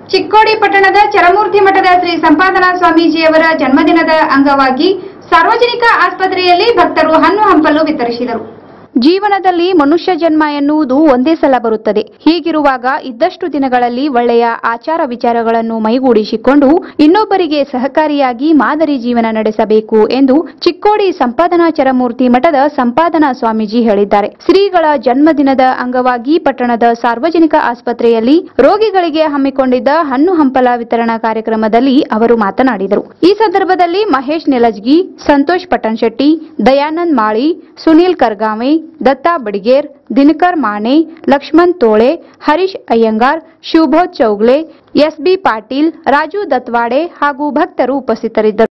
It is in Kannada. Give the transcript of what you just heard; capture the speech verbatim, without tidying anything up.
ಚಿಕ್ಕೋಡಿ ಪಟ್ಟಣದ ಚರಮೂರ್ತಿ ಮಠದ ಶ್ರೀ ಸಂಪಾದನಾ ಸ್ವಾಮೀಜಿಯವರ ಜನ್ಮದಿನದ ಅಂಗವಾಗಿ ಸಾರ್ವಜನಿಕ ಆಸ್ಪತ್ರೆಯಲ್ಲಿ ಭಕ್ತರು ಹಣ್ಣು ಹಂಪಲು ವಿತರಿಸಿದರು. ಜೀವನದಲ್ಲಿ ಮನುಷ್ಯ ಜನ್ಮ ಎನ್ನುವುದು ಒಂದೇ ಸಲ ಬರುತ್ತದೆ. ಹೀಗಿರುವಾಗ ಇದ್ದಷ್ಟು ದಿನಗಳಲ್ಲಿ ಒಳ್ಳೆಯ ಆಚಾರ ವಿಚಾರಗಳನ್ನು ಮೈಗೂಡಿಸಿಕೊಂಡು ಇನ್ನೊಬ್ಬರಿಗೆ ಸಹಕಾರಿಯಾಗಿ ಮಾದರಿ ಜೀವನ ನಡೆಸಬೇಕು ಎಂದು ಚಿಕ್ಕೋಡಿ ಸಂಪಾದನಾ ಚರಮೂರ್ತಿ ಮಠದ ಸಂಪಾದನಾ ಸ್ವಾಮೀಜಿ ಹೇಳಿದ್ದಾರೆ. ಶ್ರೀಗಳ ಜನ್ಮದಿನದ ಅಂಗವಾಗಿ ಪಟ್ಟಣದ ಸಾರ್ವಜನಿಕ ಆಸ್ಪತ್ರೆಯಲ್ಲಿ ರೋಗಿಗಳಿಗೆ ಹಮ್ಮಿಕೊಂಡಿದ್ದ ಹಣ್ಣು ಹಂಪಲ ವಿತರಣಾ ಕಾರ್ಯಕ್ರಮದಲ್ಲಿ ಅವರು ಮಾತನಾಡಿದರು. ಈ ಸಂದರ್ಭದಲ್ಲಿ ಮಹೇಶ್ ನೆಲಜ್ಗಿ, ಸಂತೋಷ್ ಪಟ್ಟಣಶೆಟ್ಟಿ, ದಯಾನಂದ್ ಮಾಳಿ, ಸುನೀಲ್ ಕರ್ಗಾವೆ, ದತ್ತಾ ಬಡಿಗೇರ್, ದಿನಕರ್ ಮಾನೆ, ಲಕ್ಷ್ಮಣ್ ತೋಳೆ, ಹರೀಶ್ ಅಯ್ಯಂಗಾರ್, ಶಿವಭೋಜ್ ಚೌಗ್ಲೆ, ಎಸ್ಬಿ ಪಾಟೀಲ್, ರಾಜು ದತ್ವಾಡೆ ಹಾಗೂ ಭಕ್ತರು ಉಪಸ್ಥಿತರಿದ್ದರು.